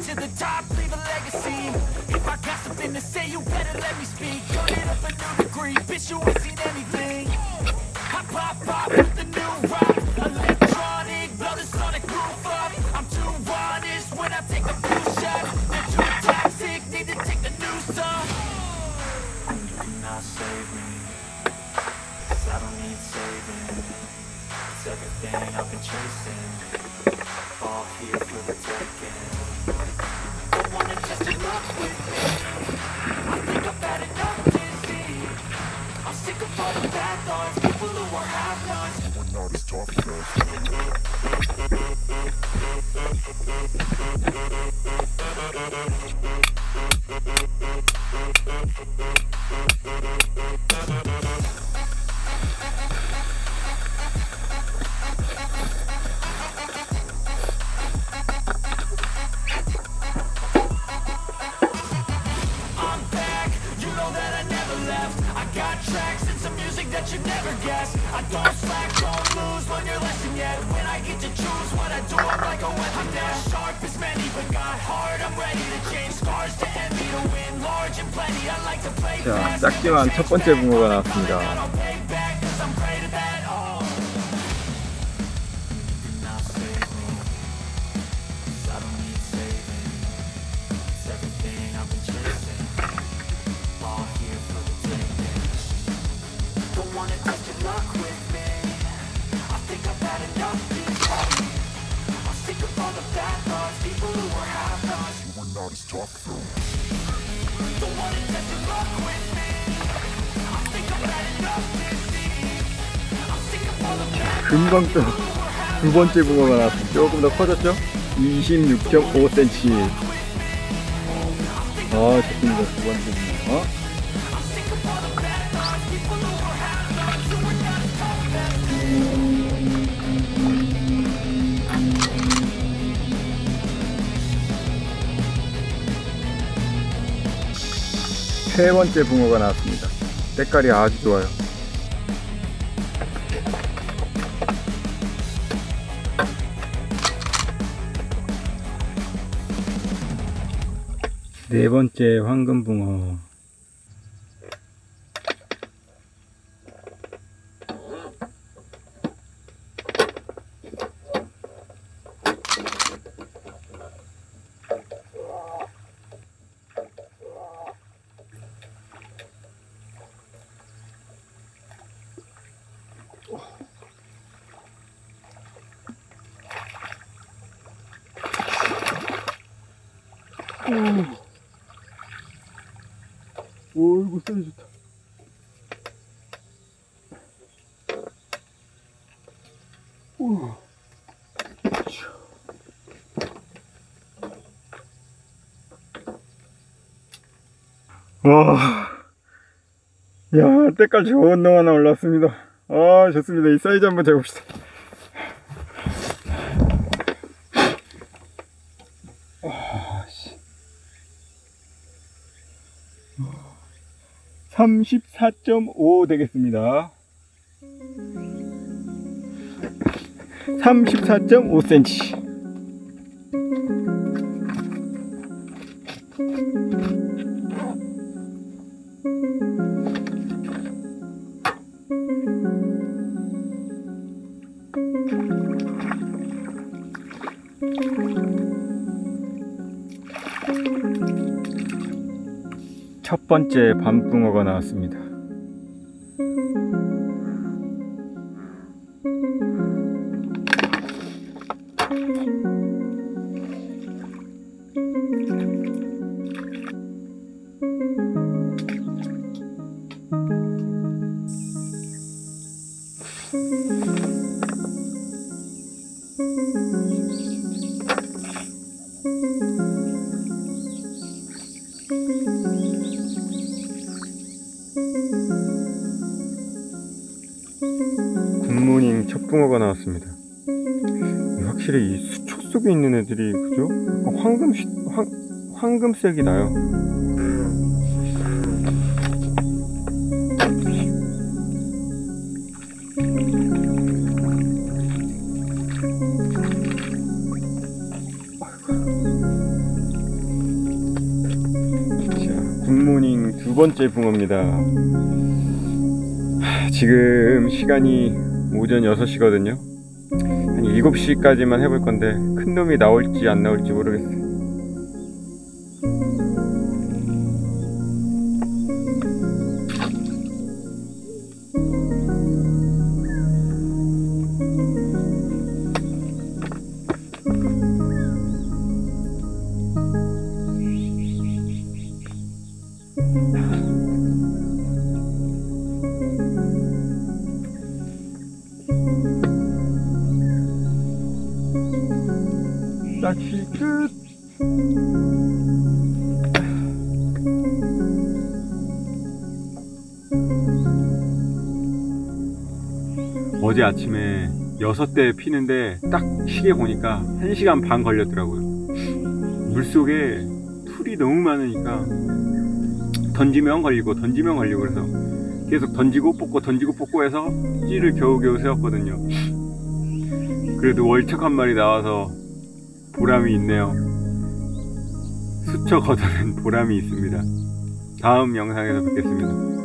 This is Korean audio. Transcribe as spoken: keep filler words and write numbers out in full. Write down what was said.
to the top, leave a legacy. If I got something to say, you better let me speak. Turn it up a new degree, bitch, you ain't seen anything. I pop pop with the new rock, electronic, blow the sonic roof up. I'm too honest when I take a few shots. They're too toxic, need to take the new song. You cannot save me, 'cause I don't need saving. It's everything I've been chasing, all here for the taking. Don't wanna test your luck with me, I think I've had enough disease. I'm sick of all the bad thoughts, people who are half-nots. We're not as tough as tracks and some music that you never guess. I don't slack, don't lose, learn your lesson yet. When I get to choose what I do, I'm like a weapon. I'm not sharp as many, but got hard. I'm ready to change scars to envy, to win large and plenty. I like to play fast. 자, 작지만 첫 번째 붕어가 나왔습니다. 금방 또 두 번째 붕어가 나왔습니다. 조금 더 커졌죠? 이십육 점 오 센티미터. 아, 좋습니다. 두 번째 붕어. 세 번째 붕어가 나왔습니다. 색깔이 아주 좋아요. 네 번째 황금붕어. 오, 이거 사이즈 좋다. 오. 와, 야, 때깔 좋은 놈 하나 올라왔습니다. 아, 좋습니다. 이 사이즈 한번 재봅시다. 삼십사 점 오 되겠습니다. 삼십사 점 오 센티미터. 첫 번째 밤붕어가 나왔습니다. 굿모닝 첫붕어가 나왔습니다. 확실히 이 수초 속에 있는 애들이, 그죠? 황금, 황, 황금색이 나요. 두 번째 붕어입니다. 지금 시간이 오전 여섯 시거든요. 한 일곱 시까지만 해볼 건데 큰 놈이 나올지 안 나올지 모르겠어요. 낚시 끝. 어제 아침에 여섯 대 피는데 딱 시계 보니까 한 시간 반 걸렸더라고요. 물속에 풀이 너무 많으니까 던지면 걸리고 던지면 걸리고 그래서 계속 던지고 뽑고 던지고 뽑고 해서 찌를 겨우겨우 세웠거든요. 그래도 월척 한 마리 나와서 보람이 있네요. 수초 걷어낸 보람이 있습니다. 다음 영상에서 뵙겠습니다.